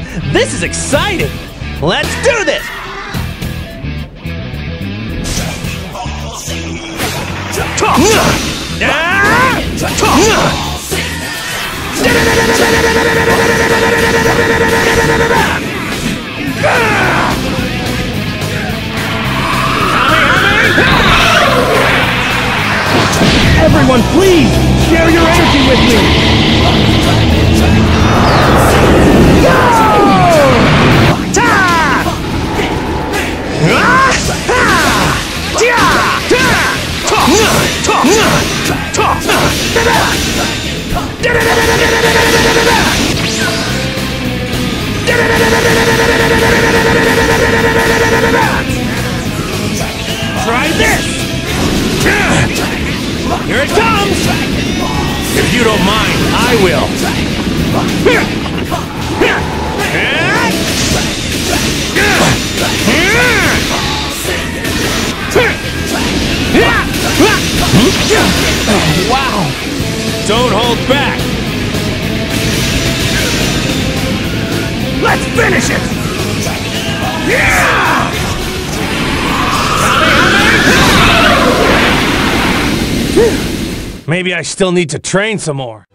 This is exciting! Let's do this! Everyone, please! Share your energy with me! Go! Ta! Try this! Here it comes! If you don't mind, I will. Wow! Don't hold back! Let's finish it! Yeah! Maybe I still need to train some more.